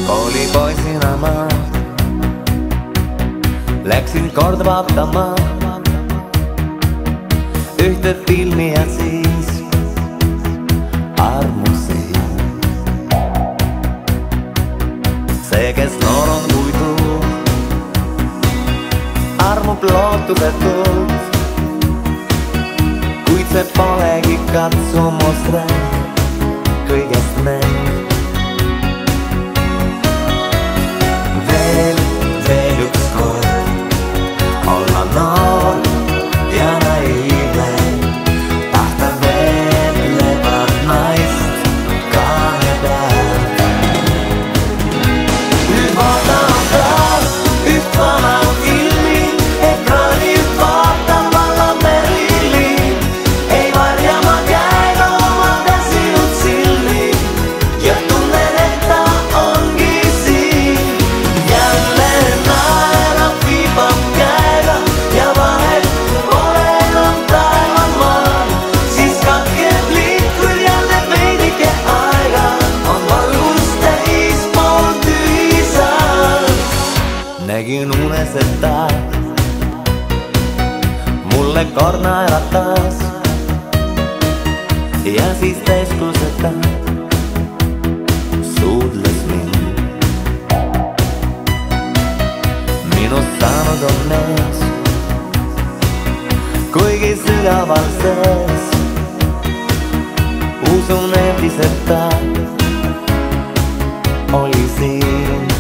koolipoisina ma läksin kord vaatama ühte filmi ja siis armusin. See, kes noor on puidu, armub lootusetult, kuid see polegi katsumus rääk kõigest mäng. Veel üks kord olla noor ja naiivne, tahta veetlevat naist kaane peal. Nüüd vaatan taas üht vana filmi, ekraanilt vaatan vallameriili. Ei varja ma käega oma väsinud silmi ja tunnen, et ta ongi siin. Jälle naerab, viibab käega ja vahet pole enam taeval maal. Siis katkeb liikur jälle veidike aega, on valgust täis pool tühi saal. Nägin unes, et ta mulle kord naeratas ja siis teeskluseta suudles mind. Minust saanud on mees, kuigi sügaval sees usun endiselt ta oli siin.